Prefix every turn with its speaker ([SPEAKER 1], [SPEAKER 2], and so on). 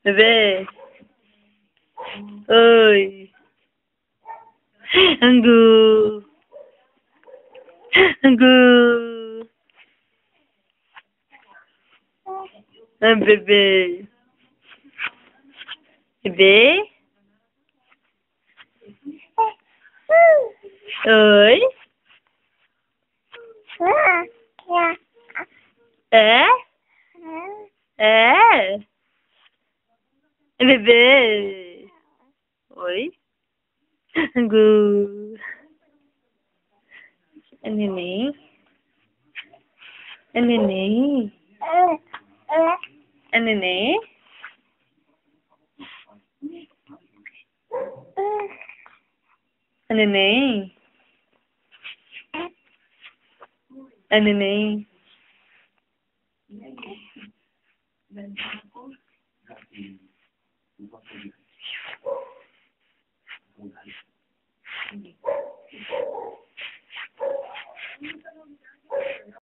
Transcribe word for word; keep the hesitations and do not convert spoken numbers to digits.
[SPEAKER 1] Bebê. Oi. Angu. Angu. Ah, bebê. Bebê. Oi. É? É? Bebê. Oi. Angu. É neném? É neném? É neném? É neném? É neném?